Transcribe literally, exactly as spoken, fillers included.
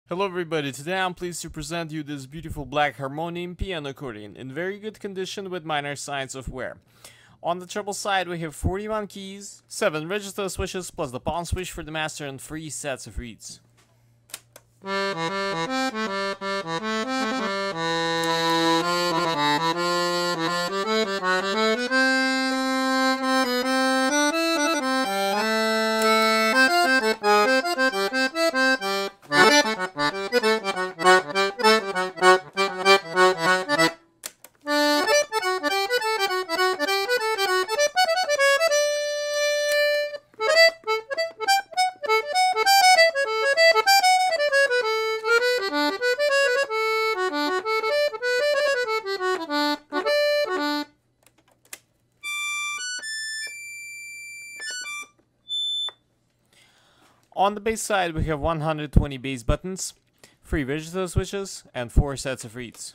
Hello everybody, today I'm pleased to present you this beautiful black Harmonium piano accordion in very good condition with minor signs of wear. On the treble side we have forty-one keys, seven register switches plus the pawn switch for the master and three sets of reeds. On the bass side we have one hundred twenty bass buttons, three register switches, and four sets of reeds.